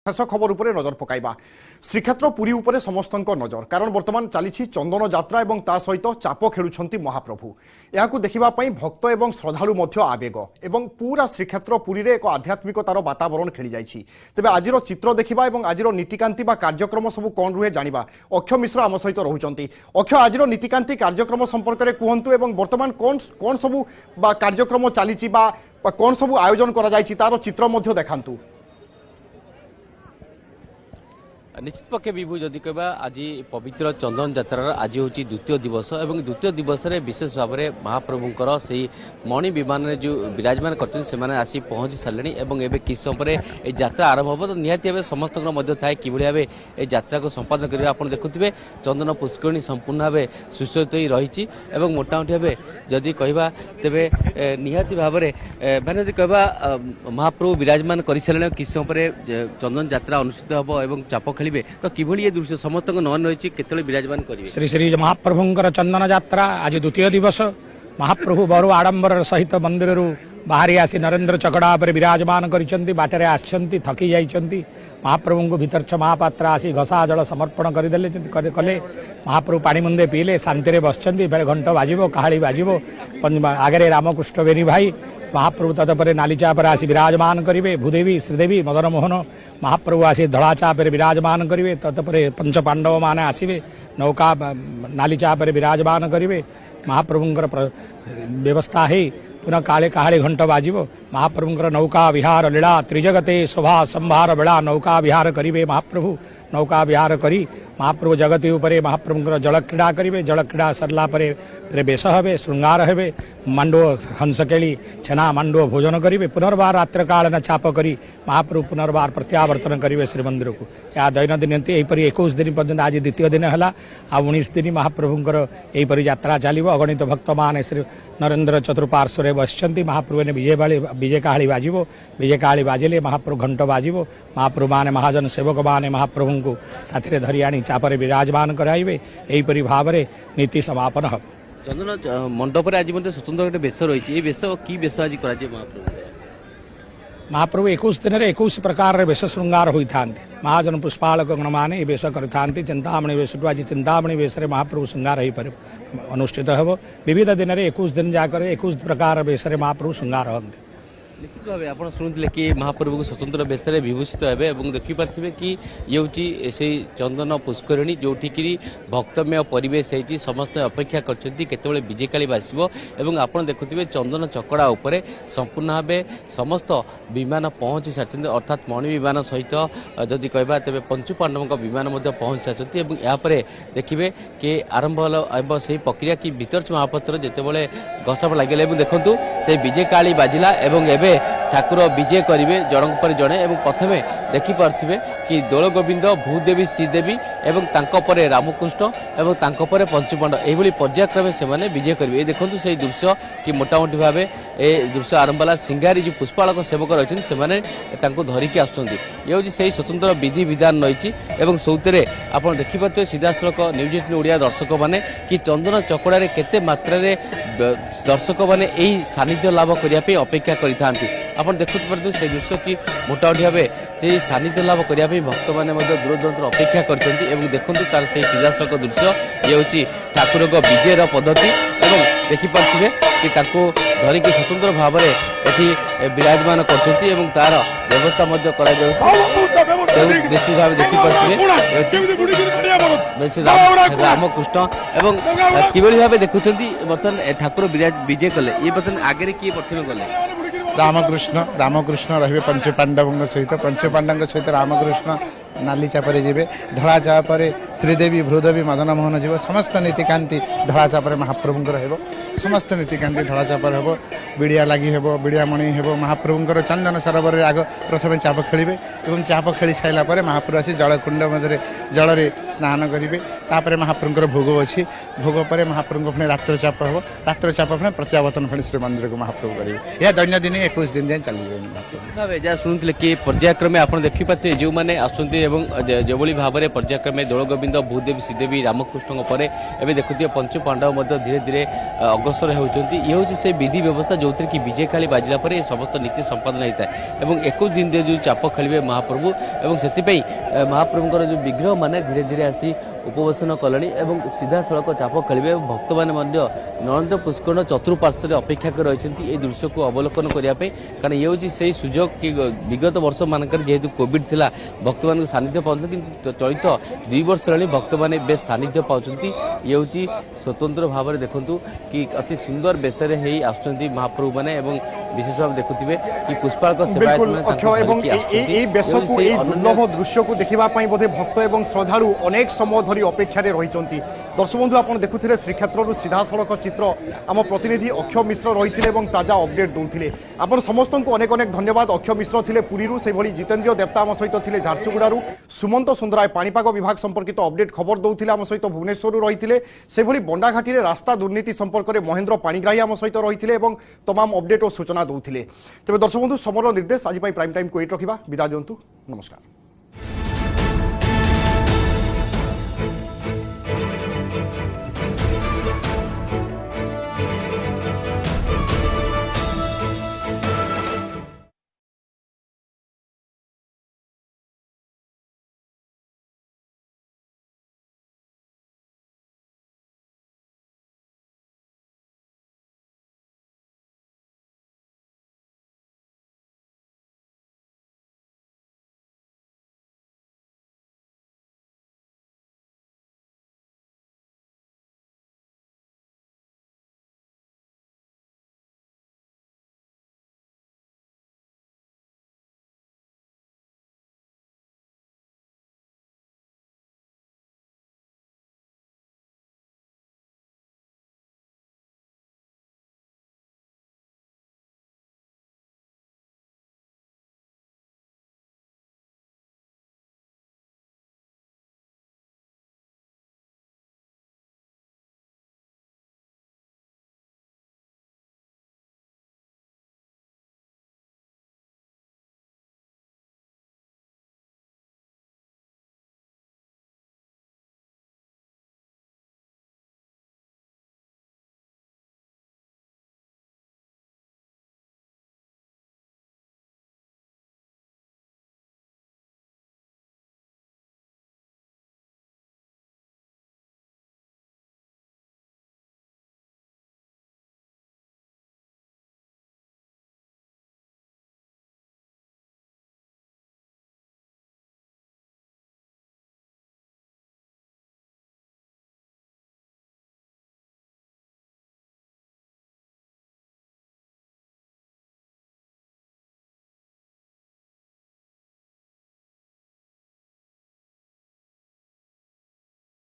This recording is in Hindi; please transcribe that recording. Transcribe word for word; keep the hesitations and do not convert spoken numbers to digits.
शेष खबर उपरे नजर पकाइबा श्रीक्षेत्र पुरी उपरे समस्त नजर कारण वर्तमान चली चंदन यात्रा और ता सहित चाप खेलुंट महाप्रभु यह देखा भक्त और श्रद्धालु आवेग और पूरा श्रीक्षेत्र पुरी रे एक आध्यात्मिकतार वातावरण खेली जाइछि। तेबे आजिर चित्र देखा और आजिर नीतिकांति बा कार्यक्रम सब कौन रुहे जानिबा अक्षय मिश्र आम सहित रहुचंती। अक्षय आजिर नीतिकांति कार्यक्रम संपर्क में कहतु और वर्तमान कौन कौन सब कार्यक्रम चली कौन सब आयोजन करा जाइछि तार चित्र देखांतु। निश्चित पक्षे विभू जदि कहवा आज पवित्र चंदन यात्रार आज हूँ द्वितीय दिवस और द्वितीय दिवस में विशेष भाव में महाप्रभुंकर से मणि विमान में जो विराजमान कर आसी पहुंची सारे और एवं किस समय यात्रा आरंभ हम तो निहाती भाव समस्त थाए कि भाव ये यात्रा को संपादन करेंगे। आप देखुए चंदन पुष्करणी संपूर्ण भाव सुसज्जित हो रही मोटामोटी भाव जदि कहवा तेरे निहाती भाव में मैंने जब कहवा महाप्रभु विराजमान कर सारे किस समय चंदन यात्रा अनुष्ठित हम और चाप खेल तो किभली दृश्य समस्त नयन रही केतले विराजमान करेंगे। श्री श्री महाप्रभुंकर चंदन यात्रा आज द्वितीय दिवस महाप्रभु बरु आडंबर सहित मंदिर बाहरी आसी नरेंद्र चकड़ा पर विराजमान करिसेंती बाटरे आछंती थकी जाइछंती महाप्रभु को भीतर छ महापात्र आसी घसा जल समर्पण करदेले कले महाप्रभु पानी मुंदे पीले शांति बसचंती बेले घंट बाजिबो कहाड़ी बाजिबो आगे रामकृष्ण बेनी भाई महाप्रभु तत्पर नालीचा पर आसी विराजमान करेंगे। भूदेवी श्रीदेवी मदन मोहन महाप्रभु आसी धड़ाचा पर विराजमान करेंगे। तत्पर पंच पांडव माने आसवे नौका नालीचा पर विराजमान करेंगे। महाप्रभुंकर व्यवस्था है पुनः काले कहाड़ी घंट बाजिबो महाप्रभुंकर नौका विहार लीला त्रिजगते शोभा संभार बेला नौका विहार करेंगे। महाप्रभु नौका विहार करी महाप्रभु जगती उपरे महाप्रभुंकर जल क्रीड़ा करेंगे। जल क्रीड़ा सरला परे बेश हे श्रृंगार हे मांडो हंसकेली छेना मांडो भोजन करेंगे। पुनर्बार रात्र कालन चाप करी महाप्रभु पुनर्बार प्रत्यावर्तन करेंगे श्रीमंदिर को। या दैनंदिन यहीपरि इक्कीस दिन पर्यंत आज द्वितीय दिन है आ उन्नीस दिन महाप्रभुंकर यहीपरि यात्रा चलो। अगणित भक्त मान श्री नरेंद्र चतुर्पार्श्वे बसचंती महाप्रभु ने विजय बाड़ी विजय काहाड़ी बाजिबो विजय काहाड़ी बाजिले महाप्रभु घंट बाजिबो महाप्रभु माने महाजन सेवक माने महाप्रभु को साथी धरी आनी चापर विराजमान कराइबे। यहीपरि भाव में नीति समापन हम। चंदन मंडप आज स्वतंत्र गोटे बेश रही बेश कि बेश आज कर महाप्रभु महाप्रभु इक्कीस दिन में इक्कीस प्रकार बेश श्रृंगार होता महाजन पुष्पालक गण मैंने बेश करते चिंतामणि बेश आज चिंतामणि बेश महाप्रभु श्रृंगार अनुष्ठित हो। विविध दिन में इक्कीस दिन जाकर इक्कीस प्रकार बेश महाप्रभु श्रृंगार हमें। निश्चित भाव आप शुणुते कि महाप्रभु को स्वतंत्र बेश में विभूषित हे और देखिपारे कि ये हूँ से चंदन पुष्करणी जोठिकी भक्तमय परिवेश होती समस्त अपेक्षा करते विजेकाली बासब और आप देखुए चंदन चकड़ा उपरे संपूर्ण भाव समस्त विमान पहुंची सारी अर्थात मणि विमान सहित जदि कहवा तेज पंचु पांडवों विमान पहुंची सारी यापर देखिए कि आरंभ हम से प्रक्रिया कि भीतर महापात्र जितेबाला घसाप लगे देखूँ से विजेकाली बाजिला एवं ठाकुर विजय करेंगे जनक पर जड़े और प्रथम देखिपे कि दोल गोविंद भूदेवी श्रीदेवी एवं तांको रामकृष्ण और तांको पंचुपांडव यही पर्यायक्रमे से विजय करेंगे। ये देखो से दृश्य कि मोटामोटी भाव ए दृश्य आरंभ है सिंगारी जो पुष्पालक सेवक रही से धरिकी आसुँच ये हूँ से स्वतंत्र विधि विधान रही और सौते आप देखिपे सीधासख न्यूज एटीन ओडिया दर्शक मैंने कि चंदन चकड़ा केते मात्रा दर्शक मैंने यही सानिध्य लाभ करने अपेक्षा करता आप देखुपे से दृश्य कि मोटामोटी भाव से सानिध्य लाभ करने भक्त मैंने दूर दूर अपेक्षा कर देखूँ तार से सीधासख दृश्य ये हूँ ठाकुर विजयर पद्धति और देखिपे कि धरिकी स्वतंत्र भाव में ये विराजमान कर तार व्यवस्था निश्चित भाव देखिपे रामकृष्ण और किभली भाव देखुं बर्तमान ठाकुर विजय कले ये बर्तमान आगे किए प्रथम गले रामकृष्ण रामकृष्ण रही पंच पांडवों सहित पंच पांडवों सहित रामकृष्ण नाली चापरे जीवे धड़ा चापरे श्रीदेवी भूदेवी मदन मोहन जीव समस्त नीतिकांति धड़ा चापरे महाप्रभुंकर हेबो समस्त नीतिकांति धड़ा चापर हेबो बिड़िया लगी हेबो बिड़िया मणि हेबो महाप्रभुंकर चंदन सरोवर आग प्रथम चाप खेलिबे एवं चाप खेली साइला परे महाप्रभु आसी जलकुंड मध्य जल रे स्नान करिवे तापरे महाप्रभुंकर भोग अछि भोग परे महाप्रभु पुणी रात्र चाप हेबो रात्र चाप पुणी प्रत्यावर्तन पुणी श्रीमंदिर को महाप्रभु करिवे या दैनंदिन इक्कीस दिन जाए चली जाए। जहाँ शुणुते कि पर्यायक्रमे आप देखिपे जो मैंने आसुँच এবং যেভাবে ভাবে পর্যায়ক্রমে দোলগোবিন্দ ভূদেবী শ্রীদেবী রামকৃষ্ণ পরে এবে দেখুথিবে পঞ্চ পাণ্ডব মধ্য ধীরে ধীরে অগ্রসর হেউচନ୍ତି ইয়ে হচ্ছে সেই বিধি ব্যবস্থা যে কি বিজে খালি বাজিলা পরে এই সমস্ত নীতি সম্পাদন হয়ে এবং একুশ দিন দিয়ে যে চাপ খেলবে মহাপ্রভু এবং সেপাই মহাপ্রভুঙ্কর যে বিগ্রহ মানে ধীরে ধীরে আসি উপবেশন কলে এবং সিধাসলখ চাপ খেলবে ভক্ত মানে নরেন্দ্র পুষ্কରଣ চতুর্পার্শ্বরে অপেক্ষা করে রয়েছেন এই দৃশ্যকে অবলোকন করা কারণ ইয়ে হচ্ছে সেই সুযোগ কি বিগত বর্ষ মানক যেহেতু কোভিড লা ভক্ত মান সান্নিধ্য পাচ্ছেন কিন্তু চলিত দুই বর্ষ হল ভক্ত মানে বেশ সান্নিধ্য পাচ্ছেন ইয়ে হচ্ছে স্বতন্ত্র ভাবে দেখুন কি অতি সুন্দর বেশে হয়ে আসছেন মহাপ্রভু মানে এবং বিশেষ ভাবে দেখুবে কি পুষ্পালক সেবা এবং এই বেশকু এই দুর্লভ দৃশ্যকু দেখা বোধে ভক্ত এবং শ্রদ্ধালু অনেক সময় ধরি অপেক্ষার রয়েছেন দর্শক বন্ধু আপনার দেখুলে শ্রীক্ষেত্রর সিধাসলখ চিত্র আম প্রতিনিধি অক্ষয় মিশ্র রয়েছে এবং তাজা অপডেট দৌলে আপনার সমস্ত অনেক অনেক ধন্যবাদ অক্ষয় মিশ্র লে পুরীর সেইভাবে জিতেন্দ্র দেবতা আম সহিত লে ঝারসুগুড়ার সুমন্ত সুন্দরায় পাণিপাগ বিভাগ সম্পর্কিত অপডেট খবর দৌলে আম সহিত ভুবনেশ্বর রয়েছে সেইভাবে বন্ডাঘাটি রাস্তা দুর্নীতি সম্পর্কে মহেন্দ্র পাণিগ্রাহী আম সহিত রয়েছে এবং তমাম অপডেট ও সূচনা দৌলে তবে দর্শক বন্ধু সমর নির্দেশ আজ প্রাইম টাইম কু এইট রখিবা বিদায় দিয়ন্তু নমস্কার।